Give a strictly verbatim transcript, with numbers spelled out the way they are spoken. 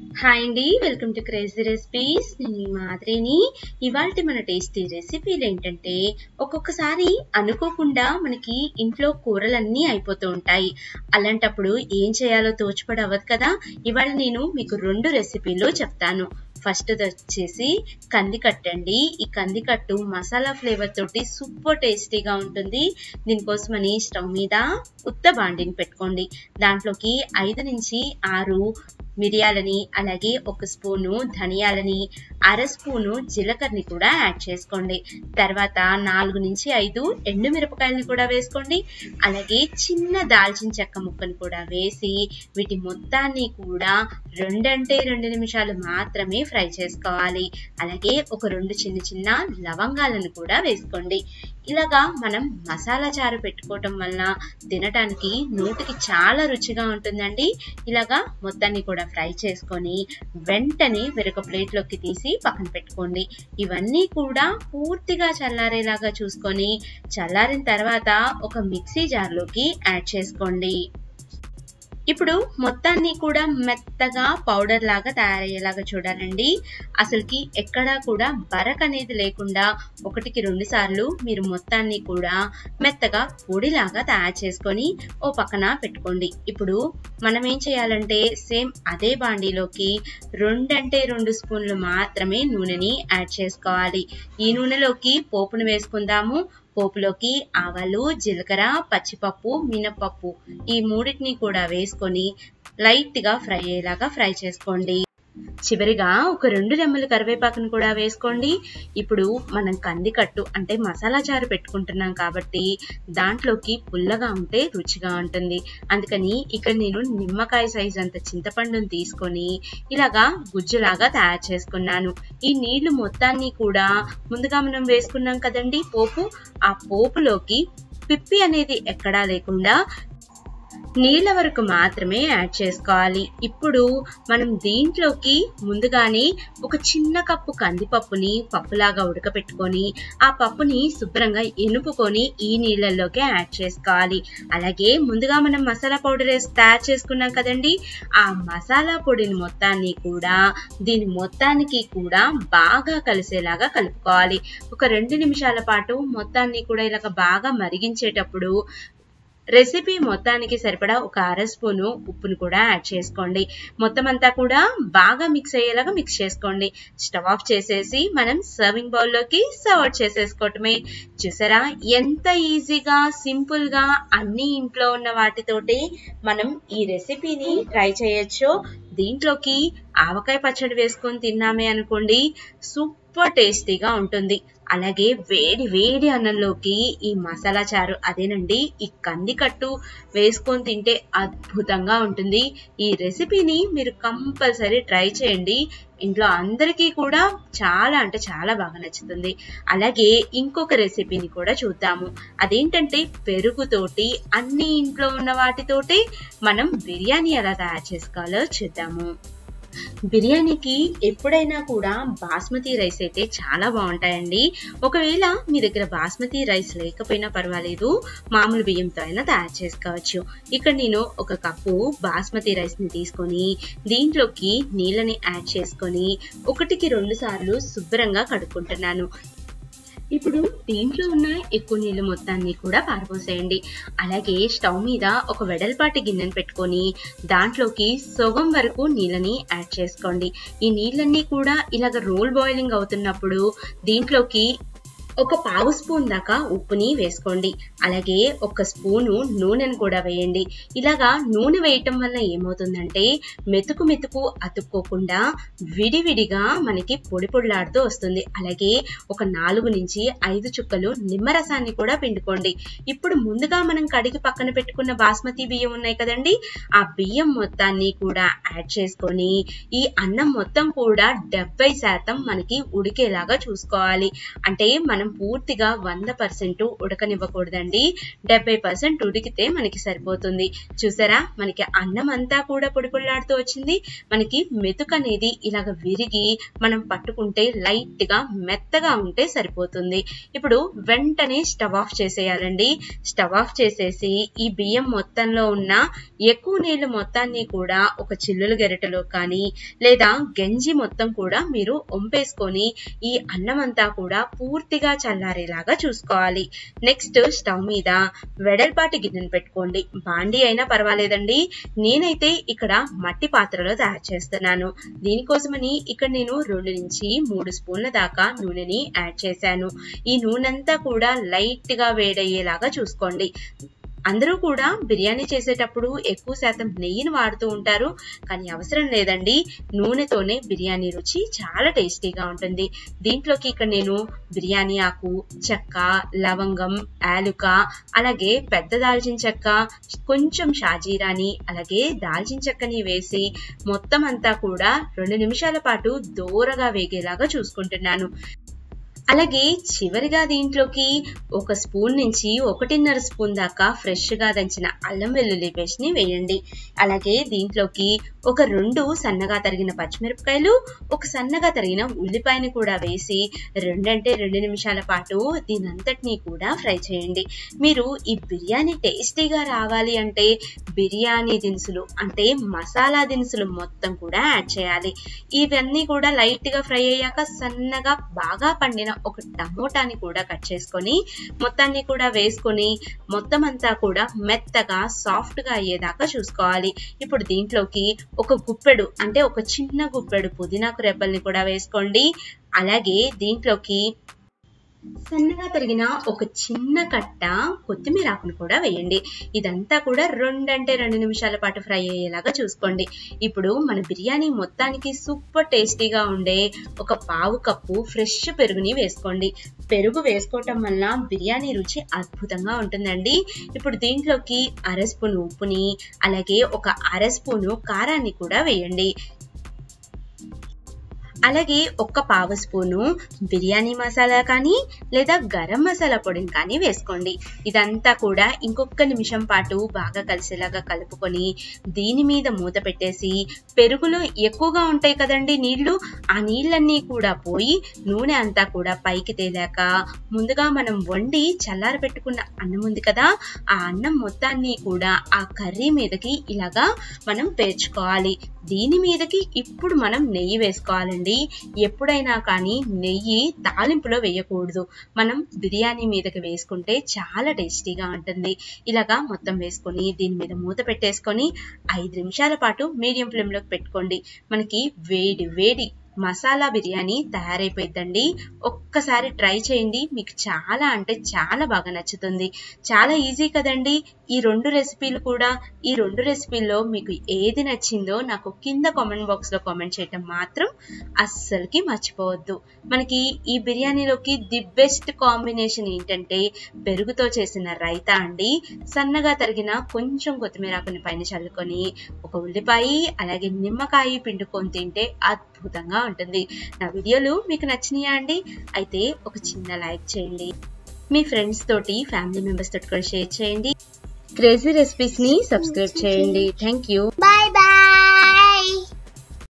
Hi అండి, welcome to crazy recipes. నేను మీ మాదిరిని. ఇవాళ మన టేస్టీ రెసిపీలు ఏంటంటే, ఒక్కొక్కసారి అనుకోకుండా మనకి ఇంట్లో కూరలన్నీ అయిపోతూ ఉంటాయి. అలాంటప్పుడు ఏం చేయాలో తోచిపడి అవ్వదు కదా. ఇవాళ నేను మీకు రెండు రెసిపీలు చెప్తాను. ఫస్ట్ వచ్చేసి కందికట్టు అండి. ఈ కందికట్టు మసాలా ఫ్లేవర్ తోటి సూపర్ టేస్టీగా ఉంటుంది. దీనికోసమని స్టవ్ మీద ఉత్త బాండిని పెట్టుకోండి. దాంట్లోకి ఐదు నుంచి ఆరు మిరియాలని, అలాగే ఒక స్పూను ధనియాలని, అర స్పూను జీలకర్రని కూడా యాడ్ చేసుకోండి. తర్వాత నాలుగు నుంచి ఐదు ఎండుమిరపకాయలని కూడా వేసుకోండి. అలాగే చిన్న దాల్చిన చెక్క ముక్కను కూడా వేసి వీటి మొత్తాన్ని కూడా రెండంటే రెండు నిమిషాలు మాత్రమే ఫ్రై చేసుకోవాలి. అలాగే ఒక రెండు చిన్న చిన్న లవంగాలను కూడా వేసుకోండి. ఇలాగా మనం మసాలా చారు పెట్టుకోవటం వలన తినటానికి నోటికి చాలా రుచిగా ఉంటుందండి. ఇలాగా మొత్తాన్ని కూడా ఫ్రై చేసుకొని వెంటనే వేరొక ప్లేట్లోకి తీసి పక్కన పెట్టుకోండి. ఇవన్నీ కూడా పూర్తిగా చల్లారేలాగా చూసుకొని చల్లారిన తర్వాత ఒక మిక్సీ జార్లోకి యాడ్ చేసుకోండి. ఇప్పుడు మొత్తాన్ని కూడా మెత్తగా పౌడర్ లాగా తయారయ్యేలాగా చూడాలండి. అసలుకి ఎక్కడా కూడా బరక్ అనేది లేకుండా ఒకటికి రెండు సార్లు మీరు మొత్తాన్ని కూడా మెత్తగా పొడిలాగా తయారు చేసుకొని ఓ పక్కన పెట్టుకోండి. ఇప్పుడు మనం ఏం చేయాలంటే సేమ్ అదే బాండీలోకి రెండంటే రెండు స్పూన్లు మాత్రమే నూనెని యాడ్ చేసుకోవాలి. ఈ నూనెలోకి పోపును వేసుకుందాము. పోపులోకి ఆవాలు, జీలకర్ర, పచ్చిపప్పు, మినపప్పు ఈ మూడింటిని కూడా వేసుకొని లైట్ గా ఫ్రై అయ్యేలాగా ఫ్రై చేసుకోండి. చివరిగా ఒక రెండు రెమ్మల కరివేపాకును కూడా వేసుకోండి. ఇప్పుడు మనం కందికట్టు అంటే మసాలా చారు పెట్టుకుంటున్నాం కాబట్టి దాంట్లోకి పుల్లగా ఉంటే రుచిగా ఉంటుంది. అందుకని ఇక్కడ నేను నిమ్మకాయ సైజ్ అంత చింతపండును తీసుకొని ఇలాగా గుజ్జులాగా తయారు చేసుకున్నాను. ఈ నీళ్లు మొత్తాన్ని కూడా ముందుగా మనం వేసుకున్నాం కదండి పోపు, ఆ పోపులోకి పిప్పి అనేది ఎక్కడా లేకుండా నీళ్ళ వరకు మాత్రమే యాడ్ చేసుకోవాలి. ఇప్పుడు మనం దీంట్లోకి ముందుగానే ఒక చిన్న కప్పు కందిపప్పుని పప్పులాగా ఉడకపెట్టుకొని ఆ పప్పుని శుభ్రంగా ఎనుపుకొని ఈ నీళ్ళల్లోకి యాడ్ చేసుకోవాలి. అలాగే ముందుగా మనం మసాలా పౌడర్ వేసి తయారు చేసుకున్నాం కదండి, ఆ మసాలా పొడిని మొత్తాన్ని కూడా దీని మొత్తానికి కూడా బాగా కలిసేలాగా కలుపుకోవాలి. ఒక రెండు నిమిషాల పాటు మొత్తాన్ని కూడా ఇలాగ బాగా మరిగించేటప్పుడు రెసిపీ మొత్తానికి సరిపడా ఒక అర స్పూను ఉప్పును కూడా యాడ్ చేసుకోండి. మొత్తం అంతా కూడా బాగా మిక్స్ అయ్యేలాగా మిక్స్ చేసుకోండి. స్టవ్ ఆఫ్ చేసేసి మనం సర్వింగ్ బౌల్లోకి సర్వ్ చేసేసుకోవటమే. చూసారా ఎంత ఈజీగా సింపుల్ గా అన్ని ఇంట్లో ఉన్న వాటితోటి మనం ఈ రెసిపీని ట్రై చేయొచ్చు. దీంట్లోకి ఆవకాయ పచ్చడి వేసుకొని తిన్నామే అనుకోండి, సూపర్ టేస్టీగా ఉంటుంది. అలాగే వేడి వేడి అన్నంలోకి ఈ మసాలా చారు అదేనండి ఈ కందికట్టు వేసుకొని తింటే అద్భుతంగా ఉంటుంది. ఈ రెసిపీని మీరు కంపల్సరీ ట్రై చేయండి. ఇంట్లో అందరికీ కూడా చాలా అంటే చాలా బాగా నచ్చుతుంది. అలాగే ఇంకొక రెసిపీని కూడా చూద్దాము. అదేంటంటే పెరుగుతోటి అన్ని ఇంట్లో ఉన్న వాటితోటి మనం బిర్యానీ ఎలా తయారు చేసుకోవాలో చూద్దాము. బిర్యానీకి ఎప్పుడైనా కూడా బాస్మతి రైస్ అయితే చాలా బాగుంటాయండి. ఒకవేళ మీ దగ్గర బాస్మతి రైస్ లేకపోయినా పర్వాలేదు, మామూలు బియ్యంతో అయినా తయారు చేసుకోవచ్చు. ఇక్కడ నేను ఒక కప్పు బాస్మతి రైస్ ని తీసుకొని దీంట్లోకి నీళ్ళని యాడ్ చేసుకొని ఒకటికి రెండు సార్లు శుభ్రంగా కడుక్కుంటున్నాను. ఇప్పుడు దీంట్లో ఉన్న ఎక్కువ నీళ్ళు మొత్తాన్ని కూడా పారపోసేయండి. అలాగే స్టవ్ మీద ఒక వెడల్పాటి గిన్నెను పెట్టుకొని దాంట్లోకి సగం వరకు నీళ్ళని యాడ్ చేసుకోండి. ఈ నీళ్ళన్నీ కూడా ఇలాగ రోల్ బాయిలింగ్ అవుతున్నప్పుడు దీంట్లోకి ఒక పావు స్పూన్ దాకా ఉప్పుని వేసుకోండి. అలాగే ఒక స్పూను నూనెను కూడా వేయండి. ఇలాగా నూనె వేయటం వల్ల ఏమవుతుందంటే మెతుకు మెతుకు అతుక్కోకుండా విడివిడిగా మనకి పొడి పొడిలాడుతూ వస్తుంది. అలాగే ఒక నాలుగు నుంచి ఐదు చుక్కలు నిమ్మరసాన్ని కూడా పిండుకోండి. ఇప్పుడు ముందుగా మనం కడిగి పక్కన పెట్టుకున్న బాస్మతి బియ్యం ఉన్నాయి కదండి, ఆ బియ్యం మొత్తాన్ని కూడా యాడ్ చేసుకొని ఈ అన్నం మొత్తం కూడా డెబ్బై శాతం మనకి ఉడికేలాగా చూసుకోవాలి. అంటే మన మనం పూర్తిగా వంద పర్సెంట్ ఉడకనివ్వకూడదండి. డెబ్బై పర్సెంట్ ఉడికితే మనకి సరిపోతుంది. చూసారా, మనకి అన్నం అంతా కూడా పొడి పొడిలాడుతూ వచ్చింది. మనకి మెతుకు అనేది ఇలాగ విరిగి మనం పట్టుకుంటే లైట్ గా మెత్తగా ఉంటే సరిపోతుంది. ఇప్పుడు వెంటనే స్టవ్ ఆఫ్ చేసేయాలండి. స్టవ్ ఆఫ్ చేసేసి ఈ బియ్యం మొత్తంలో ఉన్న ఎక్కువ నీళ్లు మొత్తాన్ని కూడా ఒక చిల్లుల గెరటలో కానీ లేదా గంజి మొత్తం కూడా మీరు ఒంపేసుకొని ఈ అన్నం అంతా కూడా పూర్తిగా చల్లారేలాగా చూసుకోవాలి. నెక్స్ట్ స్టవ్ మీద వెడల్పాటి గిన్నెను పెట్టుకోండి. బాండీ అయినా పర్వాలేదండి. నేనైతే ఇక్కడ మట్టి పాత్రలో తయారు చేస్తున్నాను. దీనికోసమని ఇక్కడ నేను రెండు నుంచి మూడు స్పూన్ల దాకా నూనెని యాడ్ చేశాను. ఈ నూనె అంతా కూడా లైట్ గా వేడయ్యేలాగా చూసుకోండి. అందరూ కూడా బిర్యానీ చేసేటప్పుడు ఎక్కువ శాతం నెయ్యిని వాడుతూ ఉంటారు, కానీ అవసరం లేదండి. నూనెతోనే బిర్యానీ రుచి చాలా టేస్టీగా ఉంటుంది. దీంట్లోకి ఇక్కడ నేను బిర్యానీ ఆకు, చెక్క, లవంగం, యాలుక, అలాగే పెద్ద దాల్చిన చెక్క, కొంచెం షాజీరాని, అలాగే దాల్చిన చెక్కని వేసి మొత్తం అంతా కూడా రెండు నిమిషాల పాటు దోరగా వేగేలాగా చూసుకుంటున్నాను. అలాగే చివరిగా దీంట్లోకి ఒక స్పూన్ నుంచి ఒకటిన్నర స్పూన్ దాకా ఫ్రెష్ గా దంచిన అల్లం వెల్లుల్లి పేస్ట్ ని వేయండి. అలాగే దీంట్లోకి ఒక రెండు సన్నగా తరిగిన పచ్చిమిరపకాయలు, ఒక సన్నగా తరిగిన ఉల్లిపాయని కూడా వేసి రెండంటే రెండు నిమిషాల పాటు దీనంతటినీ కూడా ఫ్రై చేయండి. మీరు ఈ బిర్యానీ టేస్టీగా రావాలి అంటే బిర్యానీ దినుసులు అంటే మసాలా దినుసులు మొత్తం కూడా యాడ్ చేయాలి. ఇవన్నీ కూడా లైట్ గా ఫ్రై అయ్యాక సన్నగా బాగా పండిన ఒక టమోటాని కూడా కట్ చేసుకొని మొత్తాన్ని కూడా వేసుకొని మొత్తం అంతా కూడా మెత్తగా సాఫ్ట్ గా అయ్యేదాకా చూసుకోవాలి. ఇప్పుడు దీంట్లోకి ఒక గుప్పెడు అంటే ఒక చిన్న గుప్పెడు పుదీనాకు రెబ్బల్ని కూడా వేసుకోండి. అలాగే దీంట్లోకి సన్నగా తరిగిన ఒక చిన్న కట్ట కొత్తిమీర ఆకును కూడా వేయండి. ఇదంతా కూడా రెండంటే రెండు నిమిషాల పాటు ఫ్రై అయ్యేలాగా చూసుకోండి. ఇప్పుడు మన బిర్యానీ మొత్తానికి సూపర్ టేస్టీగా ఉండే ఒక పావు కప్పు ఫ్రెష్ పెరుగుని వేసుకోండి. పెరుగు వేసుకోవటం వల్ల బిర్యానీ రుచి అద్భుతంగా ఉంటుందండి. ఇప్పుడు దీంట్లోకి అర స్పూన్ ఉప్పుని అలాగే ఒక అర స్పూను కారాన్ని కూడా వేయండి. అలాగే ఒక్క పావు స్పూను బిర్యానీ మసాలా కానీ లేదా గరం మసాలా పొడిని కానీ వేసుకోండి. ఇదంతా కూడా ఇంకొక నిమిషం పాటు బాగా కలిసేలాగా కలుపుకొని దీని మీద మూత పెట్టేసి పెరుగులో ఎక్కువగా ఉంటాయి కదండి నీళ్లు, ఆ నీళ్ళన్నీ కూడా పోయి నూనె అంతా కూడా పైకి తేలాక ముందుగా మనం వండి చల్లార పెట్టుకున్న అన్నం ఉంది కదా, ఆ అన్నం మొత్తాన్ని కూడా ఆ కర్రీ మీదకి ఇలాగా మనం పేర్చుకోవాలి. దీని మీదకి ఇప్పుడు మనం నెయ్యి వేసుకోవాలండి. ఎప్పుడైనా కానీ నెయ్యి తాలింపులో వేయకూడదు, మనం బిర్యానీ మీదకి వేసుకుంటే చాలా టేస్టీగా ఉంటుంది. ఇలాగా మొత్తం వేసుకొని దీని మీద మూత పెట్టేసుకొని ఐదు నిమిషాల పాటు మీడియం ఫ్లేమ్ లోకి పెట్టుకోండి. మనకి వేడి వేడి మసాలా బిర్యానీ తయారైపోయిందండి. ఒక్కసారి ట్రై చేయండి, మీకు చాలా అంటే చాలా బాగా నచ్చుతుంది. చాలా ఈజీ కదండి ఈ రెండు రెసిపీలు కూడా. ఈ రెండు రెసిపీల్లో మీకు ఏది నచ్చిందో నాకు కింద కామెంట్ బాక్స్ లో కామెంట్ చేయటం మాత్రం అస్సలకి మర్చిపోవద్దు. మనకి ఈ బిర్యానీలోకి ది బెస్ట్ కాంబినేషన్ ఏంటంటే పెరుగుతో చేసిన రైతా అండి. సన్నగా తరిగిన కొంచెం కొత్తిమీర ఆకుని పైన చల్లుకొని ఒక ఉల్లిపాయ అలాగే నిమ్మకాయ పిండుకొని తింటే అద్భుతంగా ఉంటుంది. నా వీడియోలు మీకు నచ్చినాయా అండి? అయితే ఒక చిన్న లైక్ చేయండి. మీ ఫ్రెండ్స్ తోటి ఫ్యామిలీ మెంబర్స్ తోటి కూడా షేర్ చేయండి. క్రేజీ రెసిపీస్ ని సబ్స్క్రైబ్ చేయండి. Thank you.